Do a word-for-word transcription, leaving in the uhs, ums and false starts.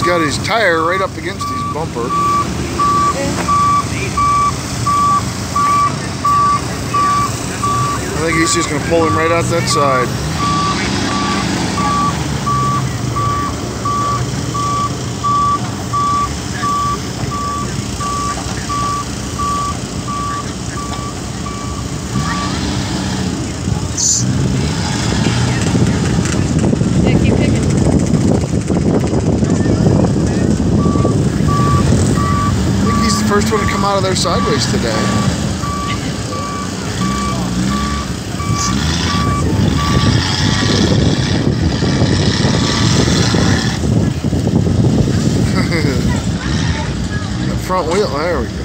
He's got his tire right up against his bumper. I think he's just going to pull him right out that side. Yeah, keep picking. I think he's the first one to come out of there sideways today. That front wheel, there we go.